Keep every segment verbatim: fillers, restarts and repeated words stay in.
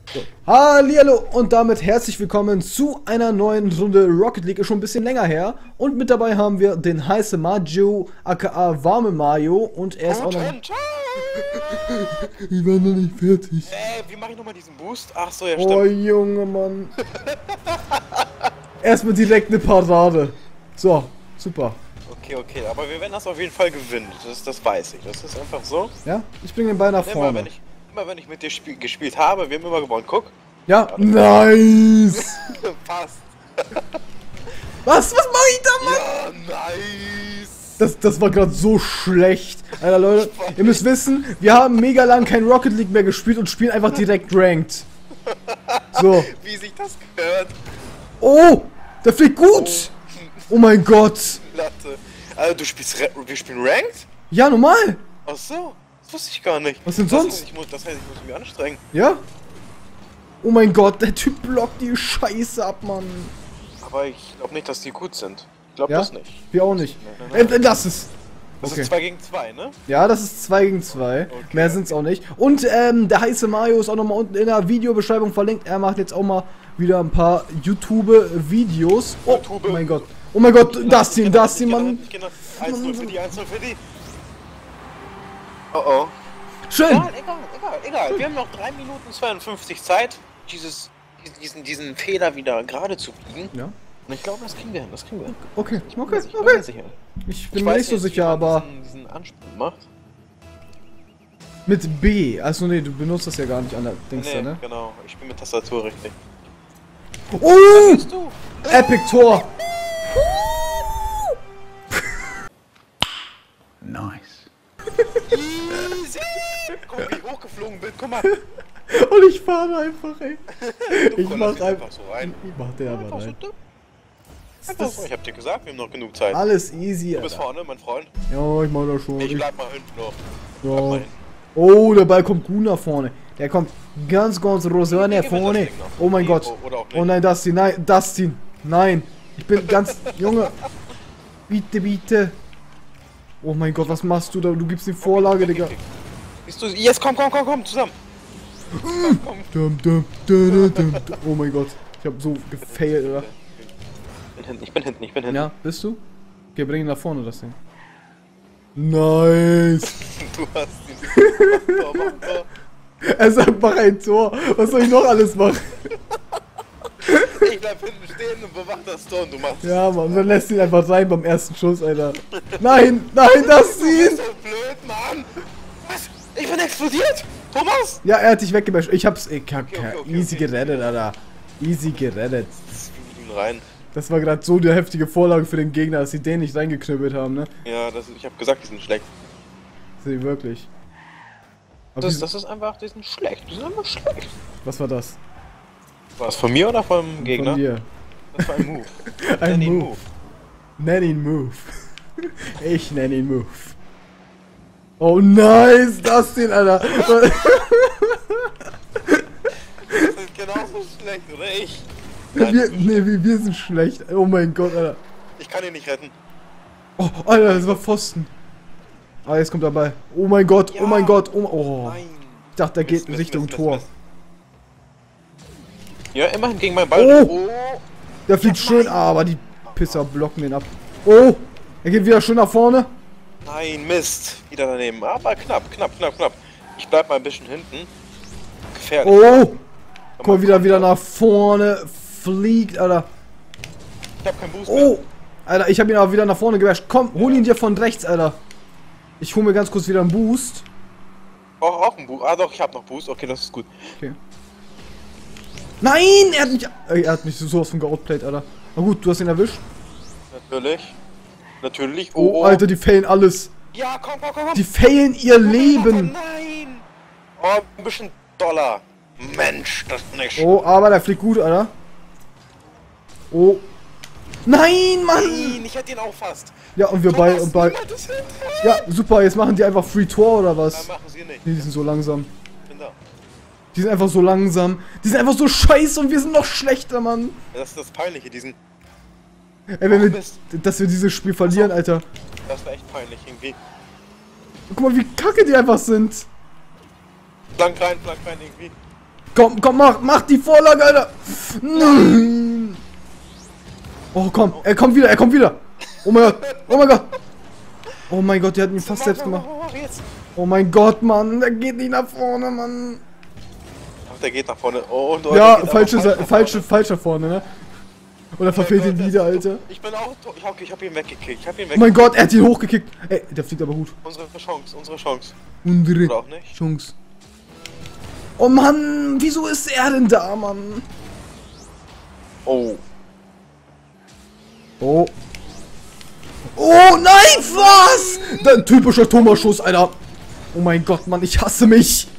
So. Hallihallo und damit herzlich willkommen zu einer neuen Runde Rocket League. Ist schon ein bisschen länger her. Und mit dabei haben wir den heißen Majo, aka Warme Mayo. Und er ist auch noch... Ich war noch nicht fertig. Äh, wie mache ich nochmal diesen Boost? Ach so, ja, stimmt. Oh, Junge Mann. Erstmal direkt eine Parade. So, super. Okay, okay, aber wir werden das auf jeden Fall gewinnen. Das, das weiß ich. Das ist einfach so. Ja, ich bringe den Ball nach Immer vorne. wenn ich, immer wenn ich mit dir spiel, gespielt habe, wir haben immer gewonnen. Guck. Ja, nice. Passt. Was? Was mache ich da, Mann? Ja, nice. Das, das war gerade so schlecht. Alter, Leute, ihr müsst wissen, wir haben mega lang kein Rocket League mehr gespielt und spielen einfach direkt Ranked. So. Wie sich das gehört. Oh, der fliegt gut. Oh, oh mein Gott. Latte. Also, du spielst, wir spielen Ranked? Ja, normal. Ach so, das wusste ich gar nicht. Was denn das sonst? Heißt, ich muss, das heißt, ich muss mich anstrengen. Ja? Oh mein Gott, der Typ blockt die Scheiße ab, Mann. Aber ich glaube nicht, dass die gut sind. Ich glaube Ja? das nicht. Wir auch nicht. Nein, nein, nein. Äh, lass es. Das Okay. ist zwei gegen zwei, ne? Ja, das ist zwei gegen zwei. Okay. Mehr sind's auch nicht. Und ähm, der heiße Mario ist auch nochmal unten in der Videobeschreibung verlinkt. Er macht jetzt auch mal wieder ein paar YouTube-Videos. Oh, YouTube. oh mein Gott. Oh mein Gott, das Team, das Team, Mann. eins null für die, eins null für die. Oh oh. Schön. Egal, egal, egal, egal. Wir haben noch drei Minuten zweiundfünfzig Zeit, dieses, diesen, diesen Fehler wieder gerade zu biegen. Ja. Und ich glaube, das kriegen wir hin, das kriegen wir hin. Okay, Ich bin okay, mir sicher, okay. ich bin mir sicher. Ich bin Ich mir weiß nicht so jetzt, sicher, wie man aber diesen, diesen Ansprung macht. mit B. Also nee, du benutzt das ja gar nicht an der Dings Nee, da, ne? genau. Ich bin mit Tastatur richtig. Oh! Bist du? Epic Tor! Nice. Easy! Guck, wie ich hochgeflogen bin, guck mal. Und ich fahre einfach, ey. Du Ich mach konntest einfach. einfach so rein. Ich mach den einfach Einfach so rein. dumm. Einfach so. Ich hab dir gesagt, wir haben noch genug Zeit. Alles easy, Du bist Alter. vorne, mein Freund. Ja, ich mach das schon. Ich Ich, bleib mal hinten noch. Bleib mal ja. hinten. Oh, der Ball kommt gut nach vorne. Der kommt ganz, ganz rosé nach vorne. Oh mein Gott. Oder auch nicht. Oh nein, Dustin, nein, Dustin. Nein. Ich bin ganz, Junge. Bitte, bitte. Oh mein Gott, was machst du da? Du gibst die Vorlage, Digga. Siehst du, jetzt komm, komm, komm, komm, zusammen. Dum, dum, dum, dum, dum. Oh mein Gott. Ich hab so gefailt, oder? Ich bin hinten, ich bin hinten, ich bin hinten. Ja, bist du? Okay, bring ihn nach vorne, das Ding. Nice. Du hast ihn. Tor, mach ein Tor. Er sagt, mach ein Tor. Was soll ich noch alles machen? Ich bleib hinten stehen und bewach das Tor und du machst es. Ja, Mann, dann lässt ihn einfach rein beim ersten Schuss, Alter. Nein, nein, das Du bist ihn! so blöd, Mann. Was? Ich bin explodiert. Thomas? Ja, er hat dich weggebasht. Ich hab's, ich hab Okay, okay, okay, easy okay. gerettet, Alter. Easy gerettet. Ich bin rein. Das war gerade so die heftige Vorlage für den Gegner, dass sie den nicht reingeknüppelt haben, ne? Ja, das, ich hab gesagt, die sind schlecht. Sie wirklich. Aber Das, wieso- das ist einfach, die sind schlecht. Die sind einfach schlecht. was war das? War es von mir oder vom Gegner? Von dir. Das war ein Move. Ein Nenn ihn Move. Nenn ihn Move. Ich nenn ihn Move. Oh nice, das den, Alter. Das ist genauso schlecht, oder ich? Nein, wir, das ist nee, wir, wir sind schlecht. Oh mein Gott, Alter. Ich kann ihn nicht retten. Oh, Alter, das war Pfosten. Ah, jetzt kommt der Ball. Oh mein Gott, oh Ja. mein Gott, oh, oh. Nein. Ich dachte, der geht Mist, in Mist, Richtung Mist, Tor. Mist, Mist. Ja, immerhin gegen meinen Ball. Oh. Der fliegt schön, aber die Pisser blocken den ab. Oh, er geht wieder schön nach vorne. Nein, Mist. Wieder daneben. Aber knapp, knapp, knapp, knapp. Ich bleib mal ein bisschen hinten. Gefährlich. Oh, guck mal, wieder, wieder nach vorne fliegt, Alter. Ich hab keinen Boost mehr. Oh, Alter, ich hab ihn aber wieder nach vorne gewäscht. Komm, hol ihn dir von rechts, Alter. Ich hol mir ganz kurz wieder einen Boost. Auch, auch ein Boost. Ah doch, ich hab noch Boost. Okay, das ist gut. Okay. Nein, er hat mich, er hat mich sowas von geoutplayed, Alter. Na gut, du hast ihn erwischt. Natürlich. Natürlich. Oh, Alter, die failen alles. Ja, komm, komm, komm, komm. Die failen ihr Leben. Nein. Oh, ein bisschen Dollar. Mensch, das ist nicht. Oh, aber der fliegt gut, Alter. Oh. Nein, Mann! Nein, ich hätte ihn auch fast. Ja, und wir beide und beide. niemand ist hinter. Ja, super, jetzt machen die einfach Free Tor oder Nein, was? machen sie nicht. Nee, die sind so langsam. Ich bin da. Die sind einfach so langsam. Die sind einfach so scheiße und wir sind noch schlechter, Mann. Das ist das Peinliche, diesen. Ey, wenn wir, Mist. dass wir dieses Spiel verlieren, Alter. Das war echt peinlich irgendwie. Guck mal, wie kacke die einfach sind. Flank rein, flank rein irgendwie. Komm, komm, mach, mach die Vorlage, Alter. Nein. Oh, komm, er kommt wieder, er kommt wieder. Oh mein Gott, oh mein Gott. Oh mein Gott, der hat ihn fast selbst gemacht. Oh mein Gott, Mann, der geht nicht nach vorne, Mann. Ach, der geht nach vorne. Oh, und ja, falsche, falsch falsche, falsch nach vorne, ne? Oder verfehlt ihn wieder, Alter. Ich bin auch tot. Ich hab, ich hab ihn weggekickt. Ich hab ihn weggekickt. Oh mein Gott, er hat ihn hochgekickt. Ey, der fliegt aber gut. Unsere Chance, unsere Chance. Unsere Oder auch nicht? Chance. Oh Mann, wieso ist er denn da, Mann? Oh. Oh. Oh nein, was? Ein typischer Thomas-Schuss, Alter. Oh mein Gott, Mann, ich hasse mich.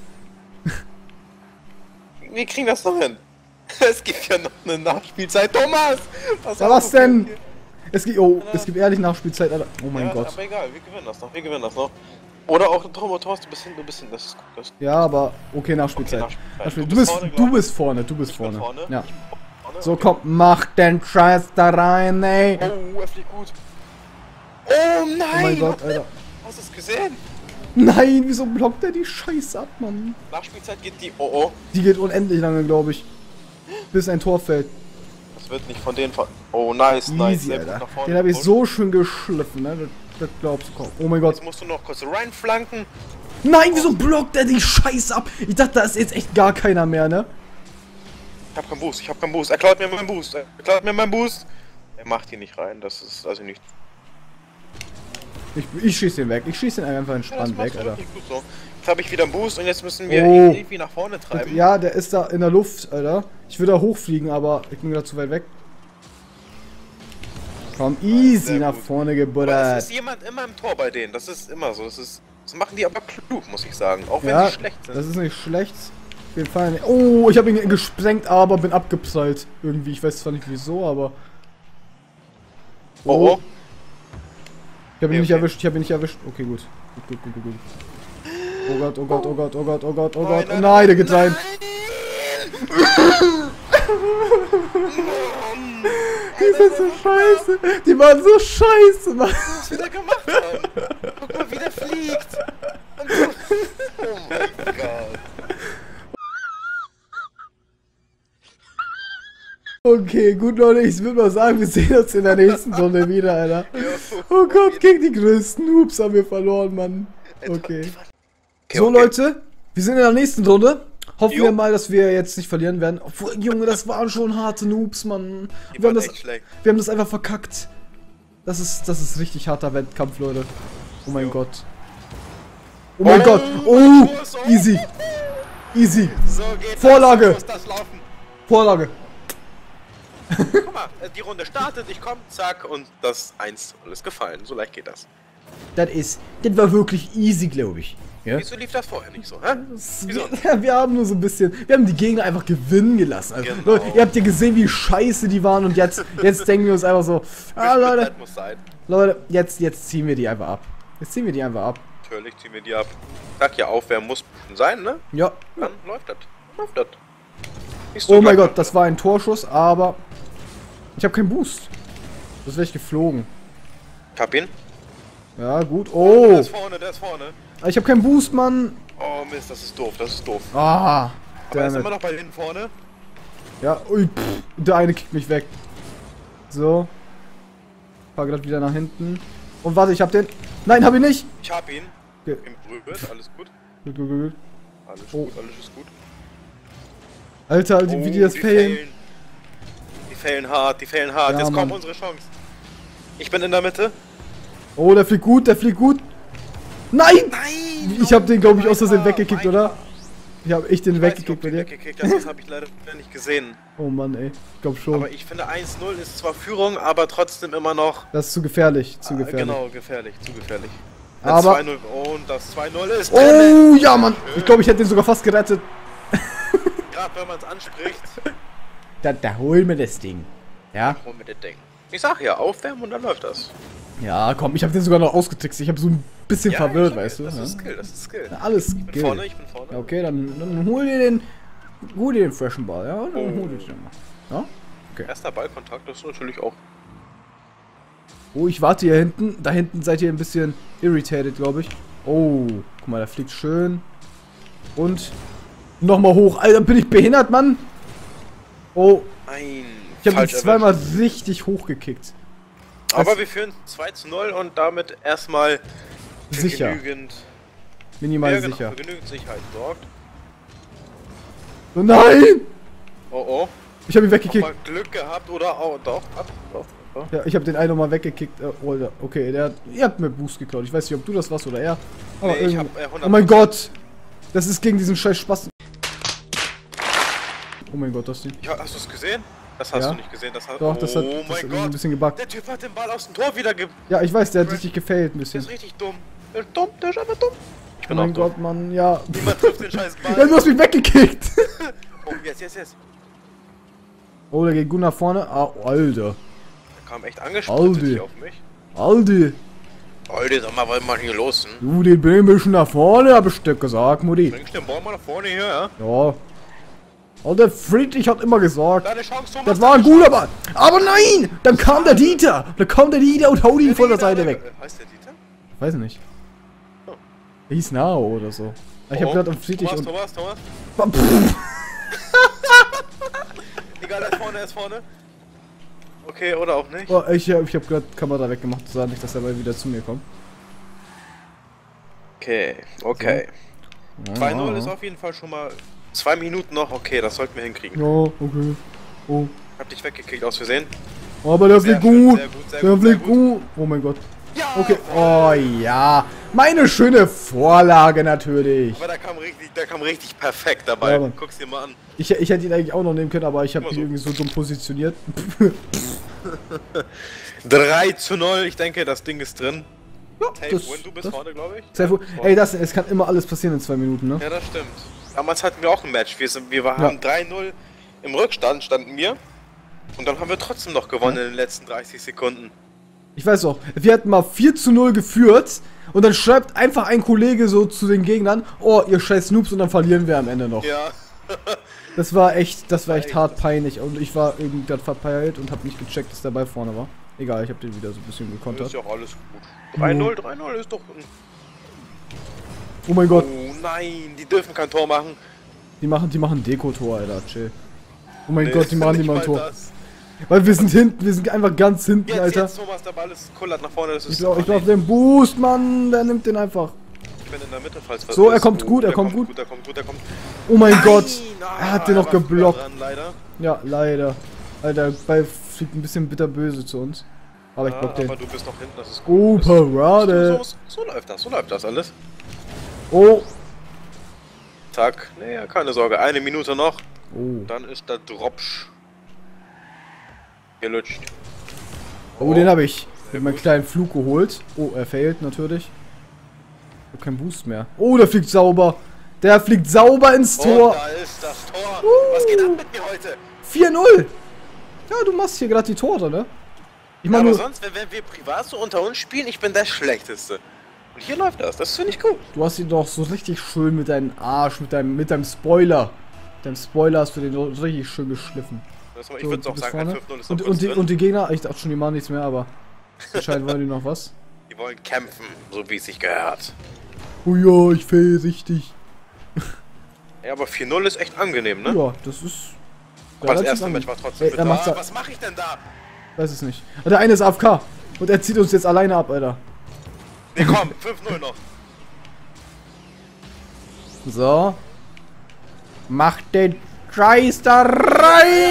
Wir kriegen das noch hin. Es gibt ja noch eine Nachspielzeit. Thomas! Was, ja, was denn? Es gibt, oh, es gibt ehrlich Nachspielzeit, Alter. Oh mein ja, Gott. Aber egal, wir gewinnen das noch, wir gewinnen das noch. Oder auch Thomas, Thomas, du bist hin, du bist hin, das ist gut. Das ist gut. Ja, aber okay, Nachspielzeit. Okay, Nachspielzeit. Du, bist, vorne, du bist vorne, du bist vorne. vorne. Ja. Vorne. So, komm, mach den Scheiß da rein, ey. Oh, er fliegt gut. Oh nein! Oh mein Gott, Alter. Hast du es gesehen? Nein, wieso blockt er die Scheiße ab, Mann? Nachspielzeit geht die. Oh oh. Die geht unendlich lange, glaube ich. Bis ein Tor fällt. Das wird nicht von denen ver. Oh, nice, Easy, nice. Alter. Nach vorne Den habe ich so schön geschliffen, ne? Das, das glaubst du kaum. Oh mein Gott. Jetzt musst du noch kurz reinflanken. Nein, wieso blockt er die Scheiße ab? Ich dachte, da ist jetzt echt gar keiner mehr, ne? Ich hab keinen Boost, ich hab keinen Boost. Er klaut mir meinen Boost. Er klaut mir meinen Boost. Er macht ihn nicht rein. Das ist also nicht. Ich, ich schieße ihn weg. Ich schieße ihn einfach entspannt ja, weg, Alter. So. Jetzt habe ich wieder einen Boost und jetzt müssen wir oh. irgendwie nach vorne treiben. Ja, der ist da in der Luft, Alter. Ich will da hochfliegen, aber ich bin gerade zu weit weg. Komm, easy ja, nach gut. vorne gebuddert. Es ist jemand immer im Tor bei denen. Das ist immer so. Das, ist, das machen die aber klug, muss ich sagen. Auch wenn ja, sie schlecht sind. Das ist nicht schlecht. Auf jeden Fall nicht. Oh, ich habe ihn gesprengt, aber bin abgeprallt. Irgendwie. Ich weiß zwar nicht wieso, aber. Oh. oh. Ich habe ihn okay, nicht okay. erwischt, ich habe ihn nicht erwischt. Okay, gut. Gut, gut, gut, gut, gut. Oh Gott, oh Gott, oh Gott, oh Gott, oh Gott, oh Gott. Oh nein, der geht rein. Die sind so scheiße. Die waren so scheiße, Mann. Was wir da gemacht haben. Guck mal, wie der fliegt. Oh mein Gott. Okay, gut Leute, ich würde mal sagen, wir sehen uns in der nächsten Runde wieder, Alter. Oh Gott, gegen die größten Noobs haben wir verloren, Mann. Okay. So Leute, wir sind in der nächsten Runde. Hoffen wir mal, dass wir jetzt nicht verlieren werden. Obwohl, Junge, das waren schon harte Noobs, Mann. Wir haben, das, wir haben das einfach verkackt. Das ist, das ist richtig harter Wettkampf, Leute. Oh mein Gott. Oh mein Gott. Oh, easy. Easy. Vorlage. Vorlage. Guck mal, die Runde startet, ich komm, zack, und das eins ist gefallen. So leicht geht das. Das ist, das war wirklich easy, glaube ich. Ja? Wieso lief das vorher nicht so, hä? Wieso? Wir, wir haben nur so ein bisschen, wir haben die Gegner einfach gewinnen gelassen. Also, genau. Leute, ihr habt ja gesehen, wie scheiße die waren und jetzt, jetzt denken wir uns einfach so, ah Leute, muss sein. Leute, jetzt, jetzt ziehen wir die einfach ab. Jetzt ziehen wir die einfach ab. Natürlich ziehen wir die ab. Sag ja, Aufwärmen muss sein, ne? Ja. Dann läuft das. Läuft das. Oh mein Gott, das war ein Torschuss, aber ich habe keinen Boost. Das wäre ich geflogen. Ich hab ihn. Ja, gut. Oh. Der ist vorne, der ist vorne. Ich habe keinen Boost, Mann. Oh Mist, das ist doof, das ist doof. Ah. Aber er ist immer noch bei denen vorne. Ja, ui, pff, der eine kickt mich weg. So. Fahr gerade wieder nach hinten. Und warte, ich hab den. Nein, hab ich nicht. Ich hab ihn. Okay. Im Berührt, alles gut. Gut, gut, gut. Alles oh. gut, alles ist gut. Alter, die, oh, wie die das die failen. failen. Die failen hart, die failen hart. Ja, Jetzt Mann. kommt unsere Chance. Ich bin in der Mitte. Oh, der fliegt gut, der fliegt gut. Nein! Nein! Ich hab den, glaube ich, aus Versehen weggekickt, oder? Ich hab echt den ich weggekickt bei dir. Weggekickt. Das habe ich leider nicht gesehen. Oh Mann, ey. Ich glaube schon. Aber ich finde eins null ist zwar Führung, aber trotzdem immer noch... Das ist zu gefährlich, zu gefährlich. Ah, genau, gefährlich, zu gefährlich. Aber... zwei null und das zwei null ist... Oh, drin. Ja, Mann! Ich glaube, ich hätte den sogar fast gerettet. Gerade wenn man es anspricht. Da, da holen wir das Ding. Ja? Da holen wir das Ding. Ich sag ja, aufwärmen und dann läuft das. Ja, komm, ich habe den sogar noch ausgetrickst. Ich habe so ein bisschen ja, verwirrt, hab, weißt du? Das ja? ist Skill, das ist Skill. Ja, alles Skill. Ich bin vorne, ich bin vorne. Ja, okay, dann, dann hol dir den... Hol dir den freshen Ball, ja? Dann oh. hol dir den mal. Ja? Okay. Erster Ballkontakt, das ist natürlich auch... Oh, ich warte hier hinten. Da hinten seid ihr ein bisschen irritated, glaube ich. Oh, guck mal, da fliegt schön. Und... Nochmal hoch. Alter, bin ich behindert, Mann? Oh. Nein. Ich habe jetzt zweimal richtig hochgekickt. Aber das wir führen zwei zu null und damit erstmal sicher. genügend... Minimal ja, genau, sicher. für genügend Sicherheit sorgt. Oh nein! Oh oh. Ich habe ihn weggekickt. Mal Glück gehabt oder auch doch. Ab, doch, doch. Ja, ich habe den einen nochmal weggekickt. Oh, okay, der hat, ihr habt mir Boost geklaut. Ich weiß nicht, ob du das warst oder er. Aber nee, ich hab, äh, oh mein Gott! Das ist gegen diesen scheiß Spaß. Oh mein Gott, das Ding. Ja, hast du es gesehen? Das hast ja. du nicht gesehen. Das hat, Doch, das hat, oh das mein hat Gott. ein bisschen gebuggt. Der Typ hat den Ball aus dem Tor wieder ge... Ja, ich weiß, der hat richtig gefailt ein bisschen. Der ist richtig dumm. Der ist dumm, der ist einfach dumm. Ich Oh bin mein auch Gott, dumm. Mann, ja. Niemand trifft den scheiß Ball. Ja, du hast mich weggekickt. Oh, jetzt, jetzt, jetzt. Oh, der geht gut nach vorne. Ah, Alter. Der kam echt angesprintet auf mich. Alter. Alter, sag mal, was ist mal hier los? Hm? Du, den bring ein bisschen nach vorne, hab ich dir gesagt, Mutti. Bringst du den Ball mal nach vorne hier, ja? Ja. Alter, Friedrich hat immer gesagt, Deine Chance, Thomas, das war ein guter Ball. Aber nein! Dann kam der Dieter. Dann kam der Dieter und haut ihn von der Seite weg. Heißt der Dieter? Weiß ich nicht. Oh. Er hieß Nao oder so. Ich hab Oh, gerade am Friedrich Thomas, und... Thomas, Thomas. Pff. Egal, er ist vorne, er ist vorne. Okay, oder auch nicht. Oh, ich, ich hab gerade Kamera weggemacht, sah nicht, dass er mal wieder zu mir kommt. Okay, okay. So. zwei null ist auf jeden Fall schon mal zwei Minuten noch. Okay, das sollten wir hinkriegen. Ja, okay. Oh. Hab dich weggekickt aus Versehen. Aber der fliegt schön, gut. sehr gut, sehr Der gut, sehr fliegt gut. Oh mein Gott. Ja! Okay. Oh ja. Meine schöne Vorlage natürlich. Aber da kam richtig, da kam richtig perfekt dabei. Ja, guck's dir mal an. Ich, ich hätte ihn eigentlich auch noch nehmen können, aber ich habe Immer ihn so. irgendwie so dumm positioniert. drei zu null, ich denke, das Ding ist drin. Ja, Safe das, win, du bist das, vorne, glaube ich. Safe Ja, win. Ey, das, es kann immer alles passieren in zwei Minuten, ne? Ja, das stimmt. Damals hatten wir auch ein Match. Wir, sind, wir waren, Ja. haben drei null im Rückstand, standen wir. Und dann haben wir trotzdem noch gewonnen in den letzten dreißig Sekunden. Ich weiß auch, wir hatten mal vier zu null geführt und dann schreibt einfach ein Kollege so zu den Gegnern, oh, ihr scheiß Noobs, und dann verlieren wir am Ende noch. Ja. Das war echt, das war echt Echt. hart peinlich und ich war irgendwie gerade verpeilt und hab nicht gecheckt, dass der Ball vorne war. Egal, ich hab den wieder so ein bisschen Ist gekontert. ja auch alles gut. drei null, drei null ist doch... Oh mein Gott, Oh nein, die dürfen kein Tor machen. die machen, die machen Deko-Tor, Alter, chill. Oh mein Nee, Gott, die machen nicht die mal ein mal Tor. das. Weil wir sind hinten, wir sind einfach ganz hinten, Jetzt, Alter. jetzt, Thomas, der Ball ist kullert nach vorne. Das ist Ich glaub, ich oh, glaub, nee. den Boost, Mann, der nimmt den einfach. Ich bin in der Mitte, falls was So, er ist. kommt Oh, gut, er der kommt gut. Er kommt gut, er kommt. Oh mein Nein! Gott, Ah, er hat den noch war früher geblockt. Dran, leider. Ja, leider. Alter, der Ball fliegt ein bisschen bitterböse zu uns. Aber ich Ja, block den. aber du bist noch hinten, das ist Oh, gut. Parade. So, so, so läuft das, so läuft das alles. Oh. Zack, naja, keine Sorge, eine Minute noch. Oh. Dann ist der Dropsch gelutscht. Oh, den habe ich mit meinem gut. kleinen Flug geholt. Oh, er failt natürlich. Ich hab keinen Boost mehr. Oh, der fliegt sauber. Der fliegt sauber ins Und Tor. da ist das Tor. Uh. Was geht ab mit mir heute? vier null. Ja, du machst hier gerade die Tore, ne? Ich Ja, mach aber nur, sonst, wenn, wenn wir privat so unter uns spielen, ich bin der Schlechteste. Und hier läuft das, das finde ich gut. du hast ihn doch so richtig schön mit deinem Arsch, mit deinem, mit deinem Spoiler. Mit deinem Spoiler hast du den so richtig schön geschliffen. Das, ich So, würde du auch bist sagen, ein vorne. fünf null ist Und, noch und, kurz die, drin. und die Gegner, ich dachte schon, die machen nichts mehr, aber anscheinend wollen die noch was. Die wollen kämpfen, so wie es sich gehört. Oh ja, ich fail richtig. Ja, aber vier null ist echt angenehm, ne? Ja, das ist... Aber das relativ erste angenehm. Match war trotzdem Ey, er bitter. macht's Ah, da- was mache ich denn da? Weiß es nicht. Der eine ist A F K. Und er zieht uns jetzt alleine ab, Alter. Ne, komm, fünf null noch. So. Mach den Scheiß da rein!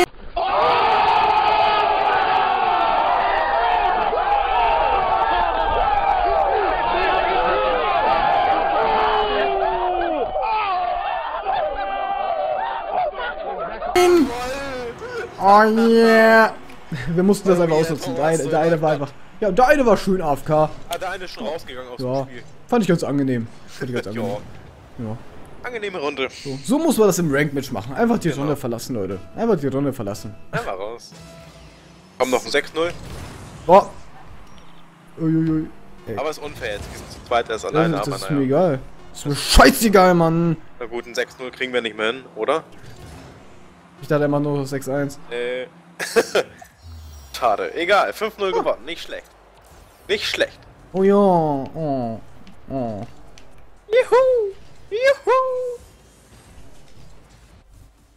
Oh yeah! Wir mussten das einfach ausnutzen. Der eine, der eine war einfach... Ja, der eine war schön A F K. Ah, der eine ist schon rausgegangen aus Ja. dem Spiel. Fand ich ganz angenehm. Fand ich ganz angenehm. Ja, Ja. angenehme Runde. So. so muss man das im Rank-Match machen. Einfach die Genau. Runde verlassen, Leute. Einfach die Runde verlassen. Einmal raus. Komm, noch ein sechs null. Boah. Uiuiui. Ey. Aber ist unfair jetzt. Wir sind zu zweit erst Das, alleine, das aber ist mir naja. egal. Das ist mir scheißegal, Mann. Na gut, ein sechs null kriegen wir nicht mehr hin, oder? Ich dachte immer nur sechs eins. Äh. Schade. Egal, fünf null gewonnen. Nicht schlecht. Nicht schlecht. Oh ja. Oh. Oh. Juhu! Juhu!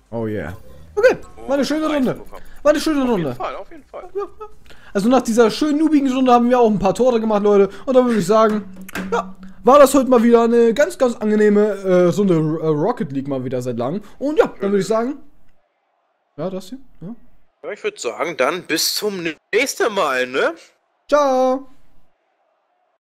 Oh yeah. Okay, war eine schöne Runde. War eine schöne Runde. Auf jeden Fall, auf jeden Fall. Also nach dieser schönen noobigen Runde haben wir auch ein paar Tore gemacht, Leute. Und dann würde ich sagen, ja, war das heute mal wieder eine ganz, ganz angenehme äh, Runde äh, Rocket League mal wieder seit langem. Und ja, dann würde ich sagen, ja, das hier, ja. Ja, ich würde sagen, dann bis zum nächsten Mal, ne? Ciao.